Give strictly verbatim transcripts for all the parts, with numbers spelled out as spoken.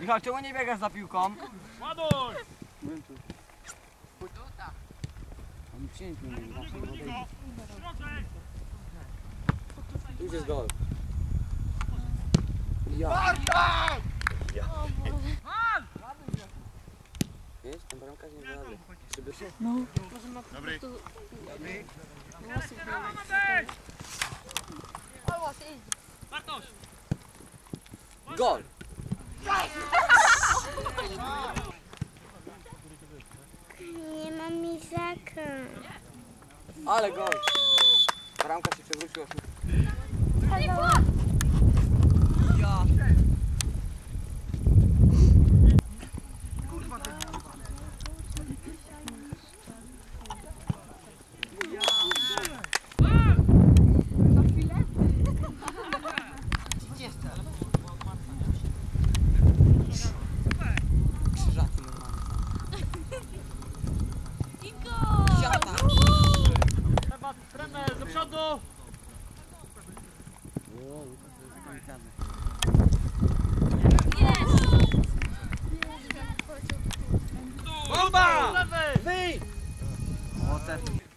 Michał, czemu nie biegasz za piłką? Ładuj! On pięknie mówi, zawsze nie odejdzie. Tu już jest gol. Ja. Wiesz, tam bramka nie znalazła. Żeby się... No. Dobry. Dobry. Bartosz! Gol! Nie mam mizaka. Ale gol! Bramka się przewróciła. Ja. Krzyżaki normalnie. Siata! Trzeba trener do przodu! Bomba! Lewy! Wyj! O, ten.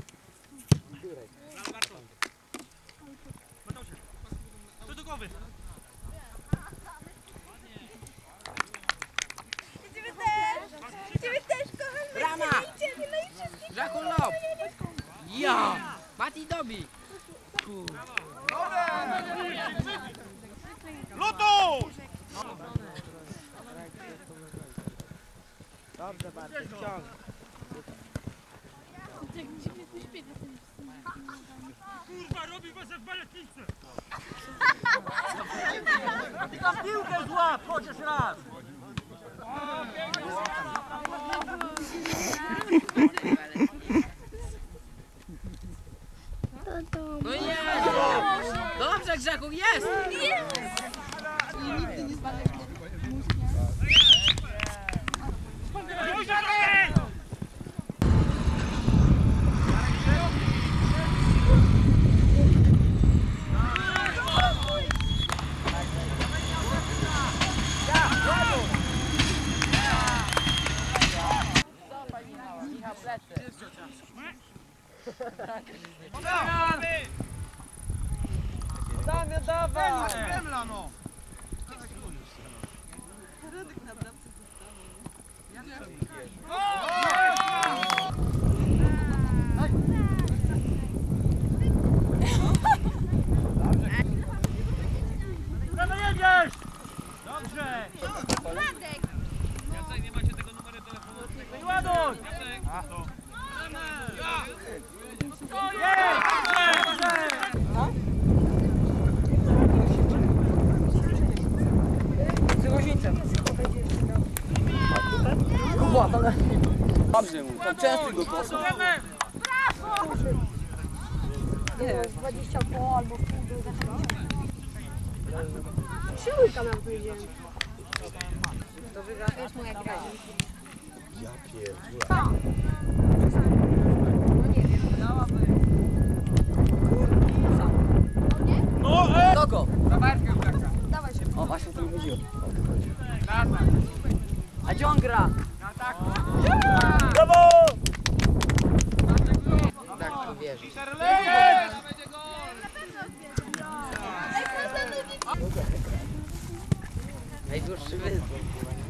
Do do głowy! Ciebie też kocham. Brama! Ciebie, no i wszystkich. Żaku lob! Ja! Mati dobi! Lutu! Dobrze, bardzo, ściągnij. Kurwa, robi was w baletnicy! Ty tam piłkę złap, chociaż raz! No jest! Dobrze, Grzechu, jest! Damian, dawaj! Kremla, no! Prawo jedziesz! Dobrze! Radek. Jacek, nie macie tego numeru telefonu? Ładuj! Jacek! Z gąsienicem. Kuba, tam... Dobrze mu, tam często go posą. Nie wiem, dwadzieścia po albo pół do zaczęcia. Siłka nam powiedziałem. To wygra. To jest moja gra. Ja pierdolę. No nie wiem. No, e! Kogo? Dawaj się. O, właśnie to mi chodziło. A gdzie on gra? Brawo! Tak, tu wierzysz. Najdłuższy wyzwój.